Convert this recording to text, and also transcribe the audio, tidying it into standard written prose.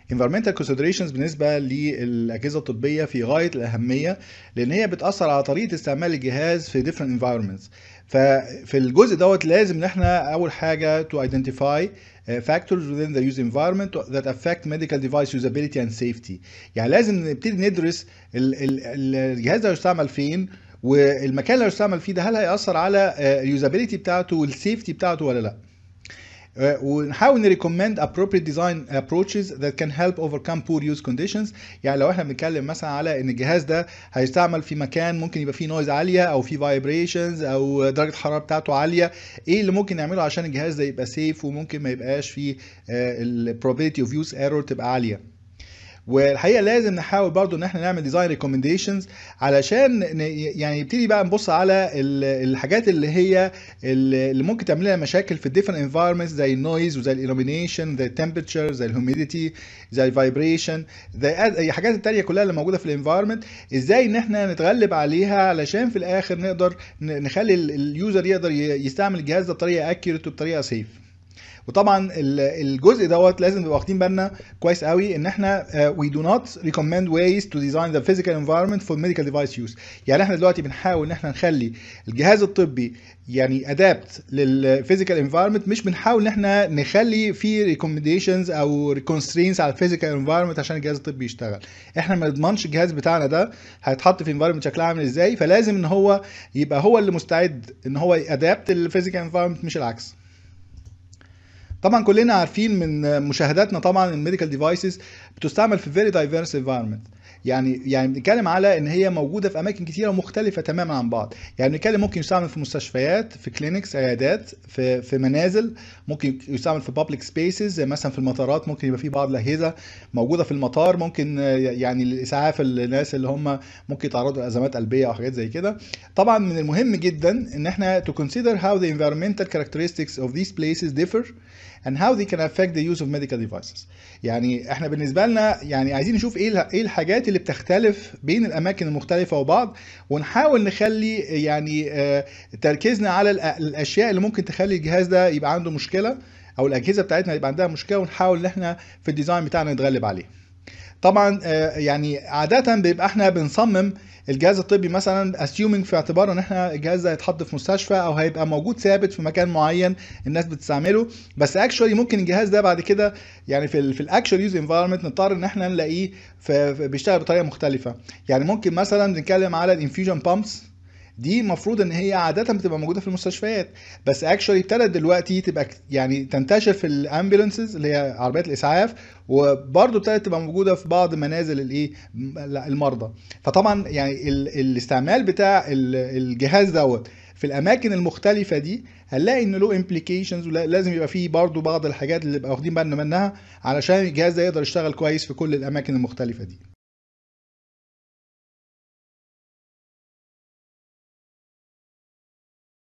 environmental considerations بالنسبة للأجهزة الطبية في غاية الأهمية، لأن هي بتأثر على طريقة استعمال الجهاز في different environments. ففي الجزء دوت لازم ان احنا أول حاجة to identify factors within the use environment that affect medical device usability and safety. يعني لازم نبتدي ندرس الجهاز ده هيستعمل فين، والمكان اللي هيستعمل فيه ده هل هيأثر على اليوزابيلتي بتاعته والسيفتي بتاعته ولا لا. ونحاول نريكومند appropriate design approaches that can help overcome poor use conditions. يعني لو احنا بنتكلم مثلا على ان الجهاز ده هيستعمل في مكان ممكن يبقى فيه نويز عاليه او فيه vibrations او درجه الحراره بتاعته عاليه، ايه اللي ممكن نعمله عشان الجهاز ده يبقى سيف وممكن ما يبقاش فيه ال probability of use error تبقى عاليه. والحقيقه لازم نحاول برضو ان احنا نعمل ديزاين ريكومنديشنز علشان يعني نبتدي بقى نبص على الحاجات اللي هي اللي ممكن تعمل لنا مشاكل في الديفرنت انفايرمنتس، زي النويز وزي الالومينيشن زي التمبرتشر زي الهوميديتي زي الفايبريشن زي اي حاجات التانية كلها اللي موجوده في الانفايرمنت، ازاي ان احنا نتغلب عليها علشان في الاخر نقدر نخلي اليوزر يقدر يستعمل الجهاز ده بطريقه اكيوريت وبطريقه سيف. وطبعا الجزء دوت لازم نبقى واخدين بالنا كويس قوي ان احنا we do not recommend ways to design the physical environment for medical device use. يعني احنا دلوقتي بنحاول ان احنا نخلي الجهاز الطبي يعني ادابت للفيزيكال انفايرمنت، مش بنحاول ان احنا نخلي فيه ريكومنديشنز او constraints على الفيزيكال انفايرمنت عشان الجهاز الطبي يشتغل. احنا ما نضمنش الجهاز بتاعنا ده هيتحط في انفايرمنت شكلها عامل ازاي، فلازم ان هو يبقى هو اللي مستعد ان هو ادابت للفيزيكال انفايرمنت مش العكس. طبعا كلنا عارفين من مشاهداتنا طبعا الميديكال ديفايسز بتستعمل في فيري دايفيرس انفايرمنت. يعني بنتكلم على ان هي موجوده في اماكن كتيره مختلفه تماما عن بعض. يعني بنتكلم ممكن يستعمل في مستشفيات، في كلينكس، عيادات، في منازل، ممكن يستعمل في بابليك سبيسز زي مثلا في المطارات، ممكن يبقى في بعض الاجهزه موجوده في المطار ممكن يعني لاسعاف الناس اللي هم ممكن يتعرضوا لازمات قلبيه او حاجات زي كده. طبعا من المهم جدا ان احنا to consider how the environmental characteristics of these places differ and how they can affect the use of medical devices. يعني احنا بالنسبه لنا يعني عايزين نشوف ايه الحاجات اللي بتختلف بين الاماكن المختلفه وبعض، ونحاول نخلي يعني تركيزنا على الاشياء اللي ممكن تخلي الجهاز ده يبقى عنده مشكله او الاجهزه بتاعتنا يبقى عندها مشكله، ونحاول ان احنا في الديزاين بتاعنا نتغلب عليه. طبعا يعني عاده بيبقى احنا بنصمم الجهاز الطبي مثلا assuming في اعتبار ان احنا الجهاز ده هيتحط في مستشفى او هيبقى موجود ثابت في مكان معين الناس بتستعمله، بس اكشولي ممكن الجهاز ده بعد كده يعني في الاكشوال يوز انفايرمنت نضطر ان احنا نلاقيه بيشتغل بطريقه مختلفه. يعني ممكن مثلا نتكلم على الانفيوجن بامبس، دي المفروض ان هي عاده بتبقى موجوده في المستشفيات، بس اكشولي ابتدت دلوقتي تبقى يعني تنتشر في الامبولانسز اللي هي عربيات الاسعاف، وبرضه ابتدت تبقى موجوده في بعض منازل المرضى. فطبعا يعني الاستعمال بتاع الجهاز دوت في الاماكن المختلفه دي هنلاقي ان له امبليكيشنز، ولازم يبقى فيه برضه بعض الحاجات اللي نبقى واخدين بالنا منها علشان الجهاز ده يقدر يشتغل كويس في كل الاماكن المختلفه دي.